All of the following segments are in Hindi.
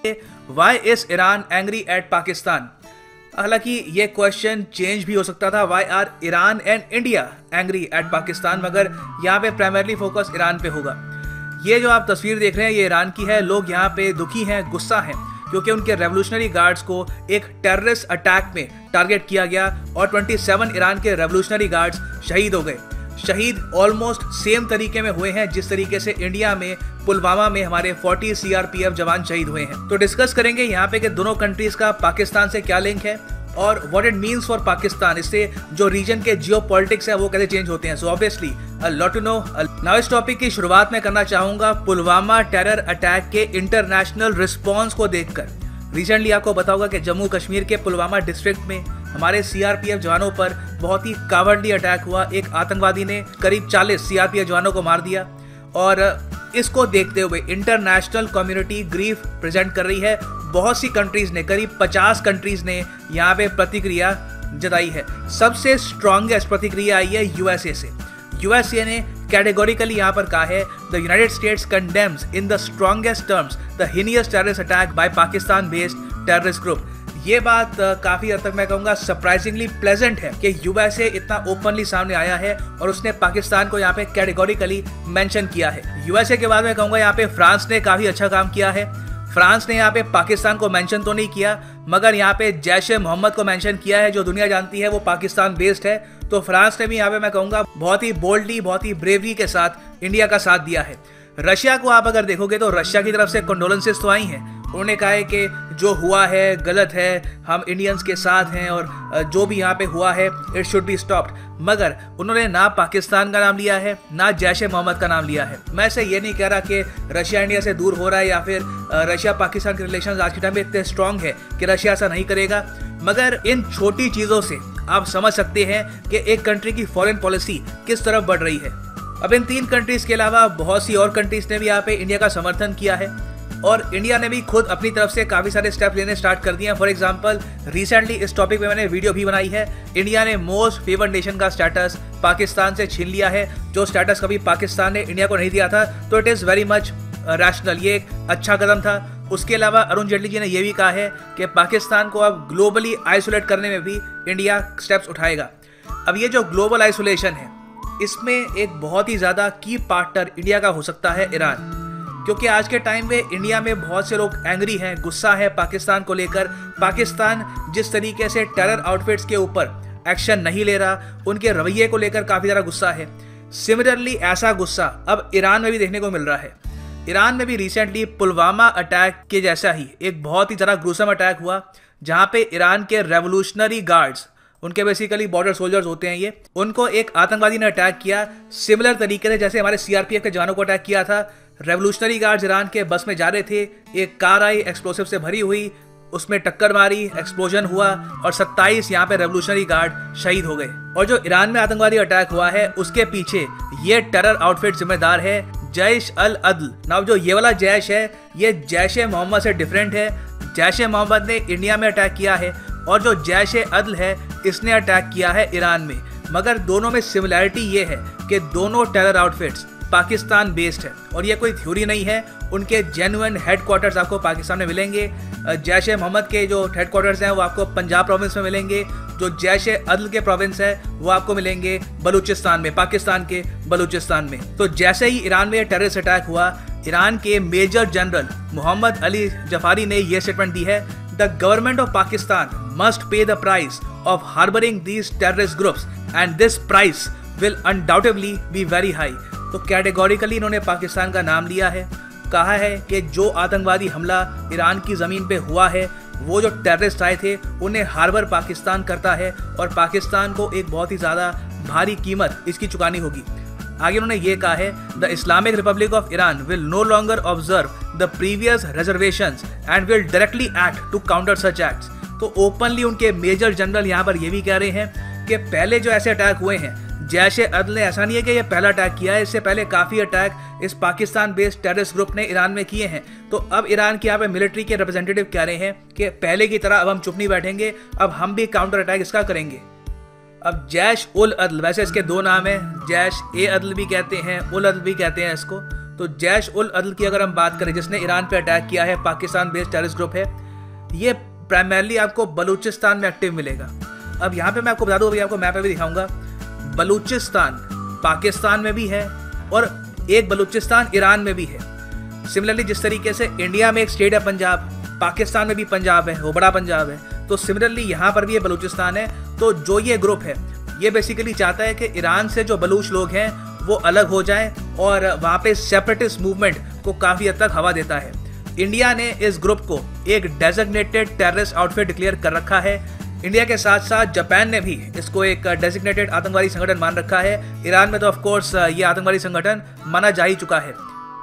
Y is Iran angry at Pakistan. हालांकि ये क्वेश्चन चेंज भी हो सकता था, why are Iran and India angry at Pakistan, मगर यहाँ पे प्राइमरली फोकस ईरान पे होगा। ये जो आप तस्वीर देख रहे हैं ये ईरान की है। लोग यहाँ पे दुखी हैं, गुस्सा हैं, क्योंकि उनके रेवोल्यूशनरी गार्ड्स को एक टेररिस्ट अटैक में टारगेट किया गया और 27 ईरान के रेवोल्यूशनरी गार्ड्स शहीद हो गए। शहीद ऑलमोस्ट सेम तरीके में हुए हैं जिस तरीके से इंडिया में पुलवामा में हमारे 40 सीआरपीएफ जवान शहीद हुए हैं। तो डिस्कस करेंगे यहाँ पे कि दोनों कंट्रीज का पाकिस्तान से क्या लिंक है और what it means for Pakistan. इससे जो रीजन के जियोपॉलिटिक्स है वो कैसे चेंज होते हैं। So obviously a lot to know. Now इस टॉपिक की शुरुआत में करना चाहूंगा पुलवामा टेरर अटैक के इंटरनेशनल रिस्पॉन्स को देखकर। रिसेंटली आपको बताऊंगा कि जम्मू कश्मीर के पुलवामा डिस्ट्रिक्ट में हमारे सीआरपीएफ जवानों पर बहुत ही कावर्डली अटैक हुआ। एक आतंकवादी ने करीब 40 सीआरपीएफ जवानों को मार दिया और इसको देखते हुए इंटरनेशनल कम्युनिटी ग्रीफ प्रेजेंट कर रही है। बहुत सी कंट्रीज ने, करीब 50 कंट्रीज ने यहाँ पे प्रतिक्रिया जताई है। सबसे स्ट्रॉन्गेस्ट प्रतिक्रिया आई है यूएसए से। यूएसए ने कैटेगोरिकली यहाँ पर कहा है the United States condemns in the strongest terms the heinous terrorist attack by Pakistan based terrorist group. ये बात काफी हद तक मैं कहूँगा सरप्राइजिंगली प्लेजेंट है कि यूएसए इतना ओपनली सामने आया है और उसने पाकिस्तान को यहाँ पे कैटेगोरिकली मेंशन किया है। यूएसए के बाद मैं कहूँगा यहाँ पे फ्रांस ने काफी अच्छा काम किया है। फ्रांस ने यहाँ पे पाकिस्तान को मेंशन तो नहीं किया, मगर यहाँ पे जैश-ए मोहम्मद को मेंशन किया है। जो दुनिया जानती है वो पाकिस्तान बेस्ड है, तो फ्रांस ने भी यहाँ पे मैं कहूँगा बहुत ही बोल्डली, बहुत ही ब्रेवरी के साथ इंडिया का साथ दिया है। रशिया को आप अगर देखोगे तो रशिया की तरफ से कंडोलेंसेस तो आई हैं। उन्होंने कहा है कि जो हुआ है गलत है, हम इंडियंस के साथ हैं और जो भी यहाँ पे हुआ है इट शुड बी स्टॉप्ड। मगर उन्होंने ना पाकिस्तान का नाम लिया है ना जैश-ए मोहम्मद का नाम लिया है। मैं से ये नहीं कह रहा कि रशिया इंडिया से दूर हो रहा है या फिर रशिया पाकिस्तान के रिलेशन आज के टाइम में इतने स्ट्रांग है कि रशिया ऐसा नहीं करेगा, मगर इन छोटी चीज़ों से आप समझ सकते हैं कि एक कंट्री की फॉरेन पॉलिसी किस तरफ बढ़ रही है। अब इन 3 कंट्रीज के अलावा बहुत सी और कंट्रीज ने भी यहाँ पे इंडिया का समर्थन किया है और इंडिया ने भी खुद अपनी तरफ से काफ़ी सारे स्टेप लेने स्टार्ट कर दिए हैं। फॉर एग्जांपल रिसेंटली इस टॉपिक पे मैंने वीडियो भी बनाई है। इंडिया ने मोस्ट फेवर्ड नेशन का स्टेटस पाकिस्तान से छीन लिया है, जो स्टेटस कभी पाकिस्तान ने इंडिया को नहीं दिया था। तो it is very much rational, ये एक अच्छा कदम था। उसके अलावा अरुण जेटली जी ने यह भी कहा है कि पाकिस्तान को अब ग्लोबली आइसोलेट करने में भी इंडिया स्टेप्स उठाएगा। अब ये जो ग्लोबल आइसोलेशन है इसमें एक बहुत ही ज़्यादा की पार्टनर इंडिया का हो सकता है ईरान, क्योंकि आज के टाइम में इंडिया में बहुत से लोग एंग्री हैं, गुस्सा है पाकिस्तान को लेकर। पाकिस्तान जिस तरीके से टेरर आउटफिट्स के ऊपर एक्शन नहीं ले रहा, उनके रवैये को लेकर काफ़ी ज़्यादा गुस्सा है। सिमिलरली ऐसा गुस्सा अब ईरान में भी देखने को मिल रहा है। ईरान में भी रिसेंटली पुलवामा अटैक के जैसा ही एक बहुत ही ज़्यादा ग्रुसम अटैक हुआ, जहाँ पे ईरान के रेवोल्यूशनरी गार्ड्स, उनके बेसिकली बॉर्डर सोल्जर्स होते हैं ये, उनको एक आतंकवादी ने अटैक किया सिमिलर तरीके से जैसे हमारे सीआरपीएफ के जवानों को अटैक किया था। रेवोल्यूशनरी गार्ड्स ईरान के बस में जा रहे थे, एक कार आई एक्सप्लोसिव से भरी हुई, उसमें टक्कर मारी, एक्सप्लोजन हुआ और 27 यहाँ पे रेवोल्यूशनरी गार्ड शहीद हो गए। और जो ईरान में आतंकवादी अटैक हुआ है उसके पीछे ये टेरर आउटफिट जिम्मेदार है, जैश अल अदल। नाउ जो ये वाला जैश है ये जैश-ए मोहम्मद से डिफरेंट है। जैश-ए मोहम्मद ने इंडिया में अटैक किया है और जो जैश-ए अदल है इसने अटैक किया है ईरान में। मगर दोनों में सिमिलैरिटी ये है कि दोनों टेरर आउटफिट्स पाकिस्तान बेस्ड है और ये कोई थ्योरी नहीं है। उनके जेन्युइन हेडक्वार्टर्स आपको पाकिस्तान में मिलेंगे। जैश-ए मोहम्मद के जो हेडक्वार्टर्स हैं वो आपको पंजाब प्रोविंस में मिलेंगे। जो जैश-ए अदल के प्रोविंस है वो आपको मिलेंगे बलूचिस्तान में, पाकिस्तान के बलूचिस्तान में। तो जैसे ही ईरान में टेररिस्ट अटैक हुआ, ईरान के major general Mohammad Ali Jafari ने यह स्टेटमेंट दी है, the government of Pakistan must pay the price of harbouring these terrorist groups and this price will undoubtedly be very high. तो कैटेगोरिकली इन्होंने पाकिस्तान का नाम लिया है, कहा है कि जो आतंकवादी हमला ईरान की ज़मीन पे हुआ है वो जो टेररिस्ट आए थे उन्हें हार्बर पाकिस्तान करता है और पाकिस्तान को एक बहुत ही ज़्यादा भारी कीमत इसकी चुकानी होगी। आगे उन्होंने ये कहा है, the Islamic Republic of Iran will no longer observe the previous reservations and will directly act to counter such acts. तो ओपनली उनके मेजर जनरल यहाँ पर ये भी कह रहे हैं कि पहले जो ऐसे अटैक हुए हैं, जैश-ए-अदल ने, ऐसा नहीं है कि ये पहला अटैक किया है, इससे पहले काफ़ी अटैक इस पाकिस्तान बेस्ड टेररिस्ट ग्रुप ने ईरान में किए हैं। तो अब ईरान के यहाँ पे मिलिट्री के रिप्रेजेंटेटिव कह रहे हैं कि पहले की तरह अब हम चुप नहीं बैठेंगे, अब हम भी काउंटर अटैक इसका करेंगे। अब जैश उल अदल, वैसे इसके 2 नाम हैं, जैश-ए-अदल भी कहते हैं, उल अदल भी कहते हैं इसको। तो जैश उल अदल की अगर हम बात करें, जिसने ईरान पे अटैक किया है, पाकिस्तान बेस्ड टेररिस्ट ग्रुप है, ये प्राइमरली आपको बलूचिस्तान में एक्टिव मिलेगा। अब यहाँ पे मैं आपको बता दूं, अभी आपको मैप पे भी दिखाऊंगा, बलूचिस्तान पाकिस्तान में भी है और एक बलूचिस्तान ईरान में भी है। सिमिलरली जिस तरीके से इंडिया में एक स्टेट है पंजाब, पाकिस्तान में भी पंजाब है, वो बड़ा पंजाब है, तो सिमिलरली यहाँ पर भी ये बलूचिस्तान है। तो जो ये ग्रुप है ये बेसिकली चाहता है कि ईरान से जो बलूच लोग हैं वो अलग हो जाएं और वहाँ पे सेपरेटिस्ट मूवमेंट को काफ़ी हद तक हवा देता है। इंडिया ने इस ग्रुप को एक डेजिग्नेटेड टेररिस्ट आउटफिट डिक्लेयर कर रखा है। इंडिया के साथ साथ जापान ने भी इसको एक डेजिग्नेटेड आतंकवादी संगठन मान रखा है। ईरान में तो ऑफ कोर्स ये आतंकवादी संगठन माना जा ही चुका है।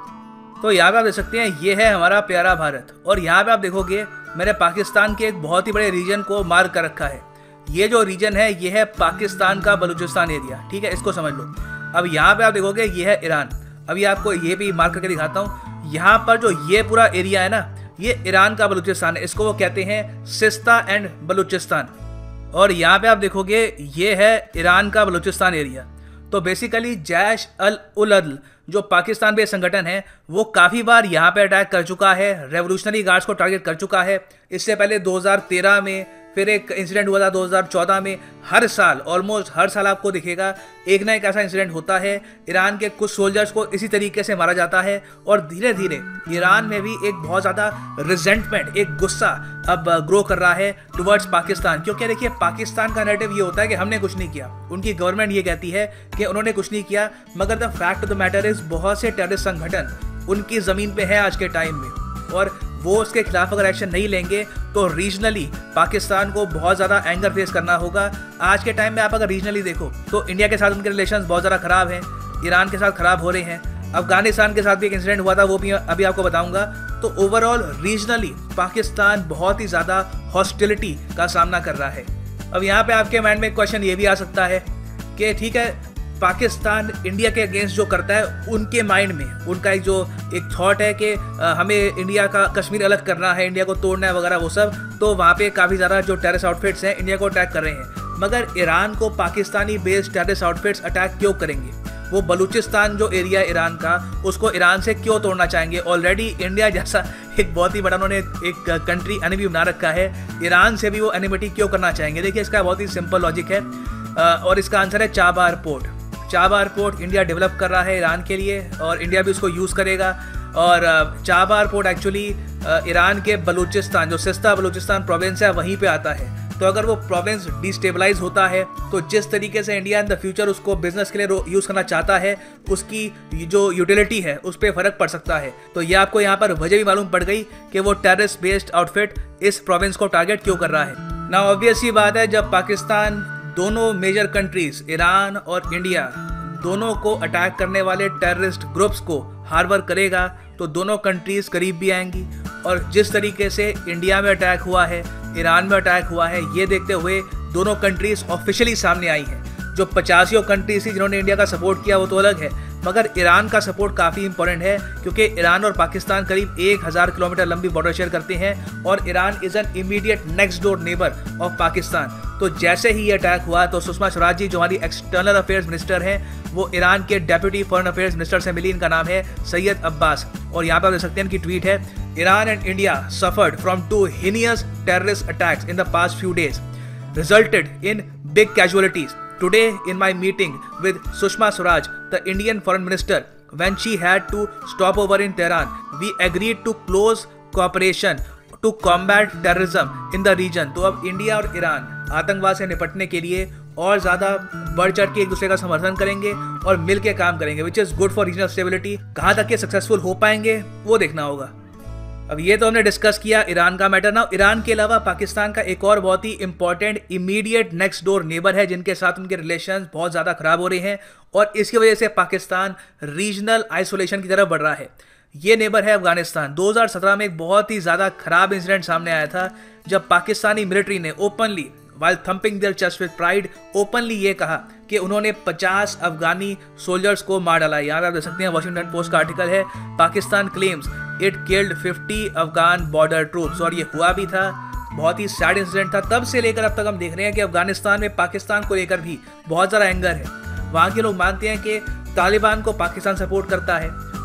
तो यहाँ पे आप देख सकते हैं ये है हमारा प्यारा भारत, और यहाँ पे आप देखोगे मैंने पाकिस्तान के एक बहुत ही बड़े रीजन को मार्क कर रखा है। ये जो रीजन है ये है पाकिस्तान का बलूचिस्तान एरिया, ठीक है, इसको समझ लो। अब यहाँ पे आप देखोगे ये है ईरान। अभी आपको ये भी मार्क करके दिखाता हूँ। यहाँ पर जो ये पूरा एरिया है ना, ये ईरान का बलूचिस्तान है, इसको वो कहते हैं सिस्ता एंड बलूचिस्तान। और यहाँ पे आप देखोगे ये है ईरान का बलूचिस्तान एरिया। तो बेसिकली जैश उल अदल जो पाकिस्तान बेस्ड संगठन है वो काफ़ी बार यहाँ पे अटैक कर चुका है, रेवोल्यूशनरी गार्ड्स को टारगेट कर चुका है। इससे पहले 2013 में फिर एक इंसिडेंट हुआ था 2014 में। हर साल, ऑलमोस्ट हर साल आपको दिखेगा एक ना एक ऐसा इंसिडेंट होता है। ईरान के कुछ सोल्जर्स को इसी तरीके से मारा जाता है और धीरे धीरे ईरान में भी एक बहुत ज़्यादा रिजेंटमेंट, एक गुस्सा अब ग्रो कर रहा है टुवर्ड्स पाकिस्तान। क्योंकि देखिए पाकिस्तान का नैरेटिव ये होता है कि हमने कुछ नहीं किया, उनकी गवर्नमेंट ये कहती है कि उन्होंने कुछ नहीं किया, मगर the fact of the matter is बहुत से टेररिस्ट संगठन उनकी ज़मीन पे है आज के टाइम में, और वो उसके खिलाफ अगर एक्शन नहीं लेंगे तो रीजनली पाकिस्तान को बहुत ज़्यादा एंगर फेस करना होगा। आज के टाइम में आप अगर रीजनली देखो तो इंडिया के साथ उनके रिलेशंस बहुत ज़्यादा ख़राब हैं, ईरान के साथ ख़राब हो रहे हैं, अफगानिस्तान के साथ भी एक इंसिडेंट हुआ था, वो भी अभी आपको बताऊंगा। तो ओवरऑल रीजनली पाकिस्तान बहुत ही ज़्यादा हॉस्टिलिटी का सामना कर रहा है। अब यहाँ पे आपके माइंड में एक क्वेश्चन ये भी आ सकता है कि ठीक है, पाकिस्तान इंडिया के अगेंस्ट जो करता है, उनके माइंड में उनका एक थॉट है कि हमें इंडिया का कश्मीर अलग करना है, इंडिया को तोड़ना है वगैरह वो सब, तो वहाँ पे काफ़ी ज़्यादा जो टेररिस्ट आउटफिट्स हैं इंडिया को अटैक कर रहे हैं। मगर ईरान को Pakistani based terrorist outfits attack क्यों करेंगे? वो बलूचिस्तान जो एरिया है ईरान का, उसको ईरान से क्यों तोड़ना चाहेंगे? ऑलरेडी इंडिया जैसा एक बहुत ही बड़ा उन्होंने एक कंट्री एनिमी बना रखा है, ईरान से भी वो एनिमिटी क्यों करना चाहेंगे? देखिए इसका बहुत ही सिंपल लॉजिक है और इसका आंसर है Chabahar port. Chabahar port India develop कर रहा है ईरान के लिए और इंडिया भी उसको यूज़ करेगा। और चाबार पोर्ट एक्चुअली ईरान के बलूचिस्तान, जो सिस्ता बलूचिस्तान प्रोविंस है, वहीं पे आता है। तो अगर वो प्रोविंस डिस्टेबलाइज होता है तो जिस तरीके से इंडिया इन द फ्यूचर उसको बिजनेस के लिए यूज़ करना चाहता है, उसकी जो यूटिलिटी है उस पर फ़र्क पड़ सकता है। तो ये आपको यहाँ पर वजह भी मालूम पड़ गई कि वो टेररिस्ट बेस्ड आउटफिट इस प्रोविंस को टारगेट क्यों कर रहा है। ना ऑब्वियस ही बात है, जब पाकिस्तान दोनों मेजर कंट्रीज ईरान और इंडिया दोनों को अटैक करने वाले टेररिस्ट ग्रुप्स को हार्बर करेगा तो दोनों कंट्रीज करीब भी आएंगी। और जिस तरीके से इंडिया में अटैक हुआ है, ईरान में अटैक हुआ है, ये देखते हुए दोनों कंट्रीज ऑफिशियली सामने आई हैं। जो 85 कंट्रीज थी जिन्होंने इंडिया का सपोर्ट किया वो तो अलग है, मगर ईरान का सपोर्ट काफ़ी इंपॉर्टेंट है क्योंकि ईरान और पाकिस्तान करीब 1000 किलोमीटर लंबी बॉर्डर शेयर करते हैं और Iran is an immediate next door neighbour of Pakistan. तो जैसे ही ये अटैक हुआ तो सुषमा स्वराज जी जो हमारी एक्सटर्नल अफेयर्स मिनिस्टर हैं, वो ईरान के डेप्यूटी फॉरेन अफेयर्स मिनिस्टर से मिली। इनका नाम है सैयद अब्बास, और यहाँ पर आप देख सकते हैं इनकी ट्वीट है, Iran and India suffered from 2 heinous terrorist attacks in the past few days, resulted in big casualties. Today in my meeting with Sushma Swaraj, the Indian foreign minister, when she had to stop over in Tehran, we agreed to close cooperation to combat terrorism in the region. तो अब इंडिया और ईरान आतंकवाद से निपटने के लिए और ज़्यादा बढ़ चढ़ के एक दूसरे का समर्थन करेंगे और मिल के काम करेंगे, which is good for regional stability. कहाँ तक ये सक्सेसफुल हो पाएंगे वो देखना होगा। अब ये तो हमने डिस्कस किया ईरान का मैटर। ना ईरान के अलावा पाकिस्तान का एक और बहुत ही important immediate next door neighbour है जिनके साथ उनके रिलेशंस बहुत ज़्यादा खराब हो रहे हैं और इसकी वजह से पाकिस्तान रीजनल आइसोलेशन की तरफ बढ़ रहा है। ये नेबर है अफगानिस्तान। 2017 में एक बहुत ही ज़्यादा खराब इंसिडेंट सामने आया था जब पाकिस्तानी मिलिट्री ने openly, while thumping their chest with pride, openly ये कहा कि उन्होंने 50 अफगानी सोल्जर्स को मार डाला। यहाँ आप देख सकते हैं वॉशिंगटन पोस्ट का आर्टिकल है, Pakistan claims it killed 50 Afghan border troops, और ये हुआ भी था। बहुत ही सैड इंसिडेंट था। तब से लेकर अब तक हम देख रहे हैं कि अफगानिस्तान में पाकिस्तान को लेकर भी बहुत ज़्यादा एंगर है। वहाँ के लोग मानते हैं कि तालिबान को पाकिस्तान सपोर्ट करता है,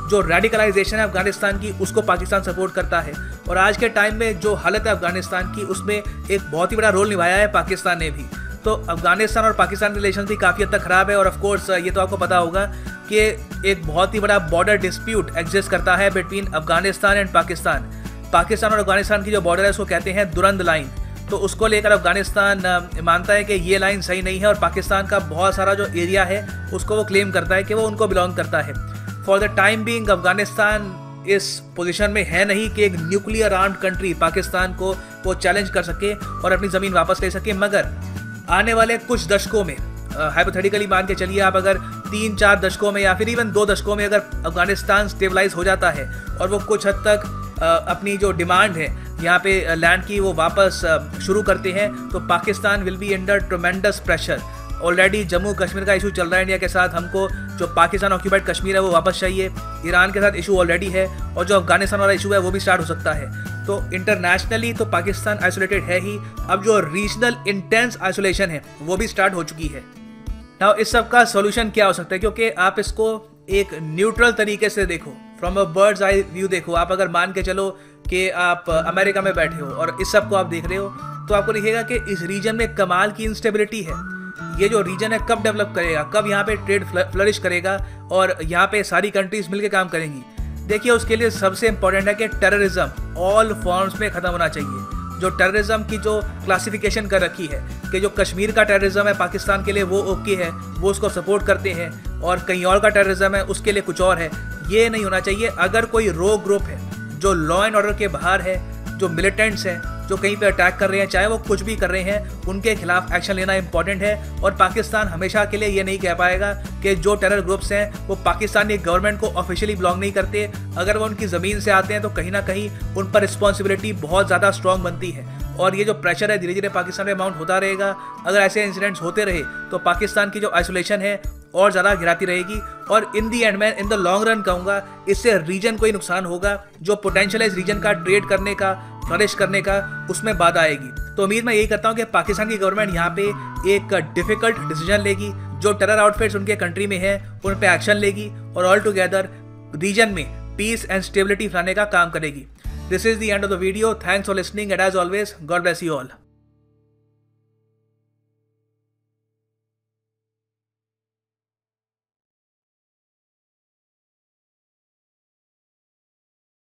जो रेडिकलाइजेशन है अफगानिस्तान की उसको पाकिस्तान सपोर्ट करता है। और आज के टाइम में जो हालत है अफगानिस्तान की उसमें एक बहुत ही बड़ा रोल निभाया है पाकिस्तान ने भी। तो अफगानिस्तान और पाकिस्तान के रिलेशन भी काफ़ी हद तक ख़राब है। और ऑफ कोर्स ये तो आपको पता होगा कि एक बहुत ही बड़ा बॉर्डर डिस्प्यूट एग्जिस्ट करता है between Afghanistan and Pakistan. Pakistan और अफगानिस्तान की जो बॉर्डर है उसको कहते हैं दुरंद लाइन। तो उसको लेकर अफगानिस्तान मानता है कि ये लाइन सही नहीं है और पाकिस्तान का बहुत सारा जो एरिया है उसको वो क्लेम करता है कि वो उनको बिलोंग करता है। For the time being Afghanistan इस पोजीशन में है नहीं कि एक न्यूक्लियर आर्म्ड कंट्री पाकिस्तान को वो चैलेंज कर सके और अपनी ज़मीन वापस ले सके। मगर आने वाले कुछ दशकों में, हाइपोथेटिकली मान के चलिए आप, अगर 3-4 दशकों में या फिर इवन 2 दशकों में अगर अफगानिस्तान स्टेबलाइज हो जाता है और वो कुछ हद तक अपनी जो डिमांड है यहाँ पे लैंड की वो वापस शुरू करते हैं, तो Pakistan will be under tremendous pressure. Already Jammu Kashmir का इशू चल रहा है इंडिया के साथ, हमको जो पाकिस्तान ऑक्यूपाइड कश्मीर है वो वापस चाहिए। ईरान के साथ इशू ऑलरेडी है और जो अफगानिस्तान वाला इशू है वो भी स्टार्ट हो सकता है। तो इंटरनेशनली तो पाकिस्तान आइसोलेटेड है ही, अब जो रीजनल इंटेंस आइसोलेशन है वो भी स्टार्ट हो चुकी है। नाउ इस सब का सोल्यूशन क्या हो सकता है, क्योंकि आप इसको एक न्यूट्रल तरीके से देखो, from a bird's eye view देखो। आप अगर मान के चलो कि आप अमेरिका में बैठे हो और इस सब को आप देख रहे हो, तो आपको दिखेगा कि इस रीजन में कमाल की इंस्टेबिलिटी है। ये जो रीजन है कब डेवलप करेगा, कब यहाँ पे ट्रेड फ्लरिश करेगा और यहाँ पे सारी कंट्रीज मिलकर काम करेंगी। देखिए उसके लिए सबसे इंपॉर्टेंट है कि टेररिज्म ऑल फॉर्म्स में ख़त्म होना चाहिए। जो टेररिज्म की जो क्लासिफिकेशन कर रखी है कि जो कश्मीर का टेररिज्म है पाकिस्तान के लिए वो ओके है, वो उसको सपोर्ट करते हैं, और कहीं और का टेररिज्म है उसके लिए कुछ और है, ये नहीं होना चाहिए। अगर कोई रोग ग्रुप है जो लॉ एंड ऑर्डर के बाहर है, जो मिलिटेंट्स हैं, जो कहीं पे अटैक कर रहे हैं, चाहे वो कुछ भी कर रहे हैं, उनके खिलाफ एक्शन लेना इंपॉर्टेंट है। और पाकिस्तान हमेशा के लिए ये नहीं कह पाएगा कि जो टेरर ग्रुप्स हैं वो पाकिस्तानी गवर्नमेंट को ऑफिशियली बिलोंग नहीं करते। अगर वो उनकी ज़मीन से आते हैं तो कहीं ना कहीं उन पर रिस्पॉन्सिबिलिटी बहुत ज़्यादा स्ट्रॉन्ग बनती है। और ये जो प्रेशर है धीरे धीरे पाकिस्तान में माउंट होता रहेगा। अगर ऐसे इंसिडेंट्स होते रहे तो पाकिस्तान की जो आइसोलेशन है और ज़्यादा गिराती रहेगी। और इन दी एंड मैं इन द लॉन्ग रन कहूँगा इससे रीजन को ही नुकसान होगा। जो पोटेंशियल है इस रीजन का ट्रेड करने का, फ्लरिश करने का, उसमें बाधा आएगी। तो उम्मीद मैं यही करता हूँ कि पाकिस्तान की गवर्नमेंट यहाँ पे एक डिफिकल्ट डिसीजन लेगी, जो टेरर आउटफिट्स उनके कंट्री में है उन पे एक्शन लेगी और ऑल टुगेदर रीजन में पीस एंड स्टेबिलिटी लाने का काम करेगी। This is the end of the video. Thanks for listening and as always, God bless you all.